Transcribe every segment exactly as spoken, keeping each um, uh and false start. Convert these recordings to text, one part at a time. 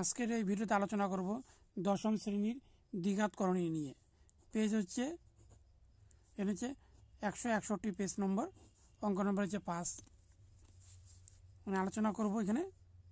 আজকের এই ভিডিওতে আলোচনা করব দশম শ্রেণীর দ্বিঘাতকরণী নিয়ে। পেজ হচ্ছে এর হচ্ছে একশো একষট্টি পেজ নম্বর, অঙ্ক নম্বর হচ্ছে পাঁচ। মানে আলোচনা করব এখানে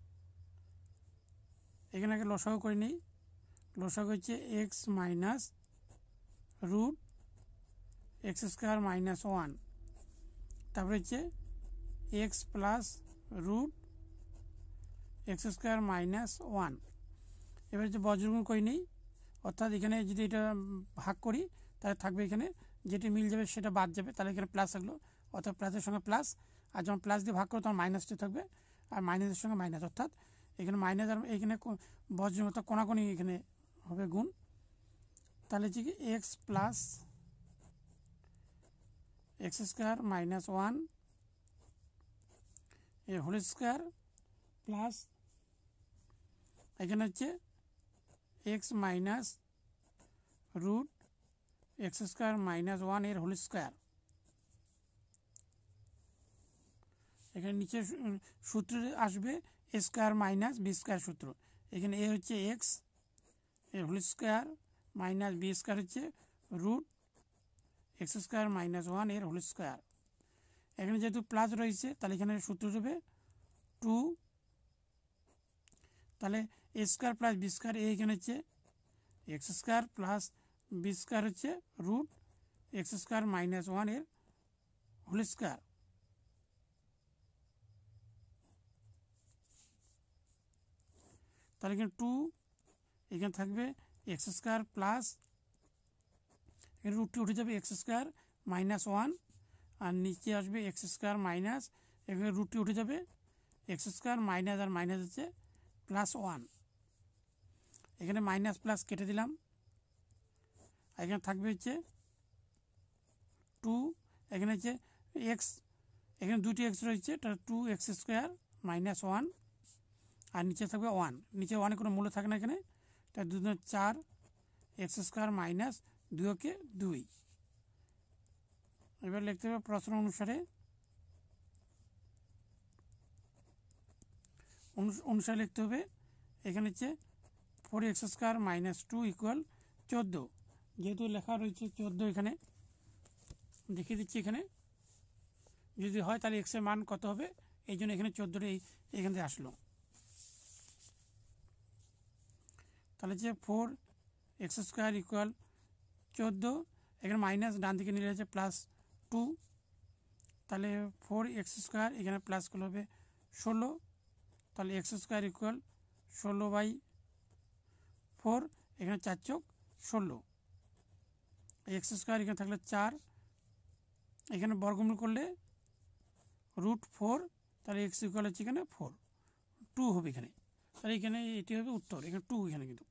এখানে আগে লসাগু করে নিই। লসাগু হচ্ছে x minus root x square minus one, তারপরে হচ্ছে x plus root x square minus one. এবার হচ্ছে বজ্রগুণ করে নিই, অর্থাৎ এখানে যদি এটা ভাগ করি তাহলে থাকবে এখানে যেটি মিল যাবে সেটা বাদ যাবে, তাহলে এখানে প্লাস থাকলো, অর্থাৎ প্লাসের সঙ্গে প্লাস, আর যখন প্লাস দিয়ে ভাগ করো তখন মাইনাসটি থাকবে, আর মাইনাসের সঙ্গে মাইনাস, অর্থাৎ এখানে মাইনাস আর এখানে বজ্র অর্থাৎ কোনাকোনি এখানে হবে গুণ। তাহলে হচ্ছে কি x plus x square minus one এ হোল স্কোয়ার প্লাস এখানে হচ্ছে x minus root x square minus one এর হোল স্কোয়ার। এখানে নিচে সূত্র আসবে a square minus b square সূত্র। এখানে এ হচ্ছে এক্স এর whole square minus b square হচ্ছে root x square minus one এর হোল স্কোয়ার। এখানে যেহেতু প্লাস রয়েছে তাহলে এখানে সূত্র হবে টু, তাহলে a square plus b square, এখানে হচ্ছে x square plus b square হচ্ছে root x square minus one এর হোল স্কোয়ার। তাহলে এখানে টু, এখানে থাকবে এক্স স্কোয়ার প্লাস এখানে রুটটি উঠে যাবে এক্স স্কোয়ার মাইনাস ওয়ান, আর নিচে আসবে এক্স স্কোয়ার মাইনাস এখানে রুটটি উঠে যাবে এক্স স্কোয়ার মাইনাস আর মাইনাস হচ্ছে প্লাস ওয়ান। এখানে মাইনাস প্লাস কেটে দিলাম, এখানে থাকবে হচ্ছে টু, এখানে হচ্ছে এক্স, এখানে দুটি এক্স রয়েছে, তাহলে two x square minus one, আর নিচে থাকবে ওয়ান, নিচে ওয়ানে কোনো মূল্য থাকে না এখানে, তাই দু চার এক্স স্কোয়ার মাইনাস দুইকে দুই। এবার লিখতে হবে প্রশ্ন অনুসারে অনুসারে লিখতে হবে। এখানে হচ্ছে four x square minus two equal চোদ্দো, যেহেতু লেখা রয়েছে চোদ্দো এখানে দেখিয়ে দিচ্ছি। এখানে যদি হয় তাহলে এক্সের মান কত হবে, এই জন্য এখানে চোদ্দোটা এখান থেকে আসলো। তাহলে যে ফোর এক্স স্কোয়ার ইকুয়াল চোদ্দো, এখানে মাইনাস ডান দিকে নিলে হচ্ছে প্লাস টু, তাহলে ফোর এক্স স্কোয়ার এখানে প্লাস করলে হবে ষোলো, তাহলে এক্স স্কোয়ার ইকুয়াল ষোলো বাই ফোর, এখানে চার চোখ ষোলো, এক্স স্কোয়ার এখানে থাকলে চার, এখানে বর্গমূল করলে রুট ফোর, তাহলে এক্স ইকুয়াল হচ্ছে এখানে ফোর, টু হবে এখানে, তাহলে এখানে এটি হবে উত্তর, এখানে টু এখানে কিন্তু।